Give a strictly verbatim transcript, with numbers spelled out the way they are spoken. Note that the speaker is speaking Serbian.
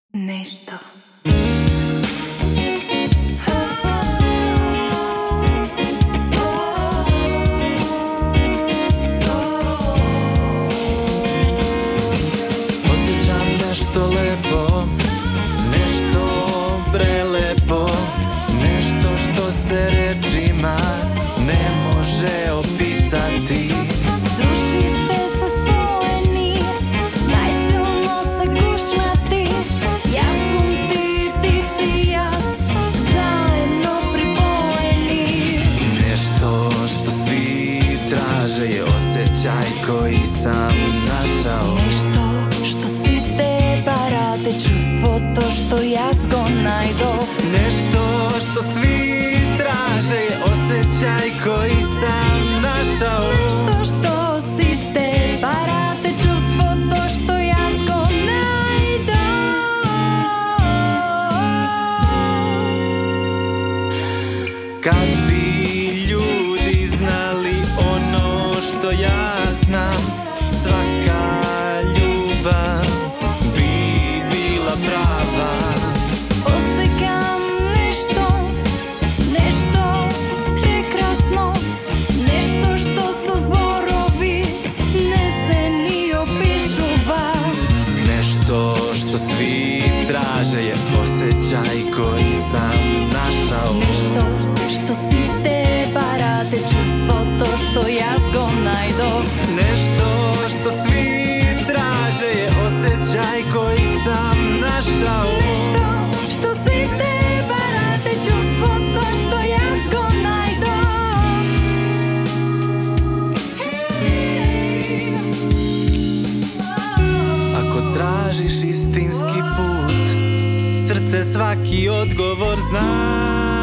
Nešto. Osjećam nešto lepo, nešto prelepo, nešto što se rečima ne može opisati. Družite se spojeni, najsilno se gušmati. Ja sam ti, ti si jas, zajedno pripojeni. Nešto što svi traže je osjećaj koji sam našao. Nešto što si teba rade, čustvo to što ja zgonajdov. Nešto što svi traže je osjećaj koji sam našao. Nešto što si teba rade, čustvo to što ja zgonajdov. Kad bi ljudi znali ono što ja znam, svaka ljubav bi bila prava. Osjećam nešto, nešto prekrasno, nešto što sa zborovi ne se ni opišuva. Nešto što svi traže je osjećaj koji sam našao. Nešto što si teba rade, čustvo to što ja zgonajdov. Nešto što svi traže je osjećaj koji sam našao. Nešto što si teba rade, čustvo to što ja zgonajdov. Hej. Ako tražiš istinski put, srce svaki odgovor zna.